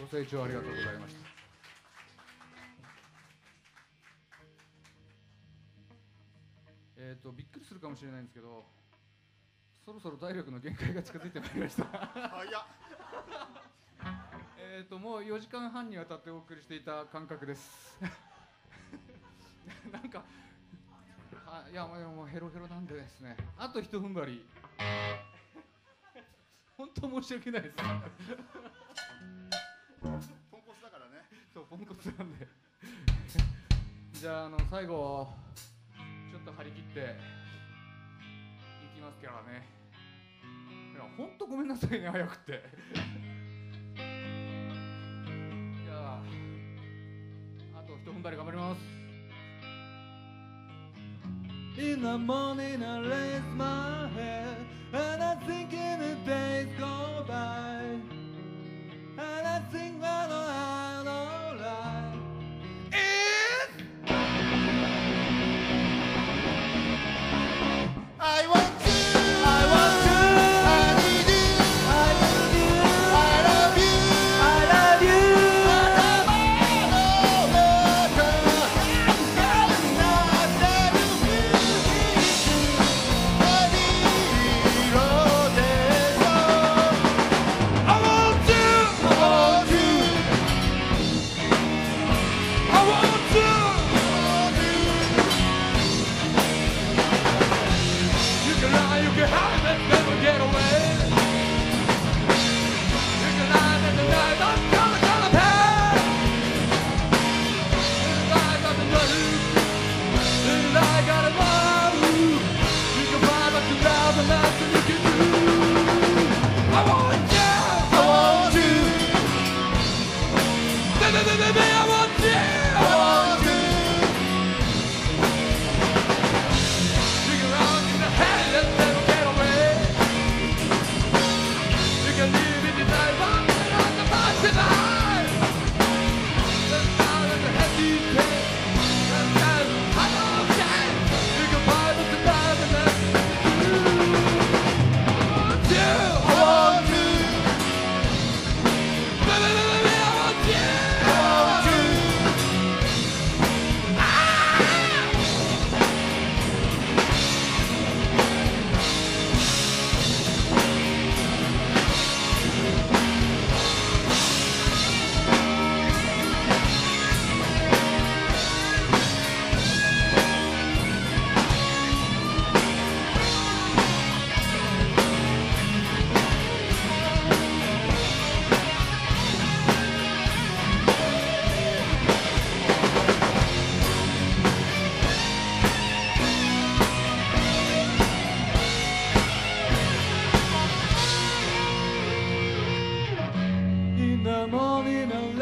ご清聴ありがとうございました。びっくりするかもしれないんですけど、そろそろ体力の限界が近づいてまいりました。 早っ。 もう4時間半にわたってお送りしていた感覚です。なんかいやもうヘロヘロなんでですね、あと一踏ん張り。本当申し訳ないです。 ポンコツだからね。 そうポンコツなんで。じゃあ最後ちょっと張り切っていきますからね。いや本当ごめんなさいね、早くて。いやあと一踏ん張り頑張ります。In the morning I raise my head and I think in the days go by and I think what I know life is. I want to, I want to, I need you, I need you, I love you, I love you. 「In the morning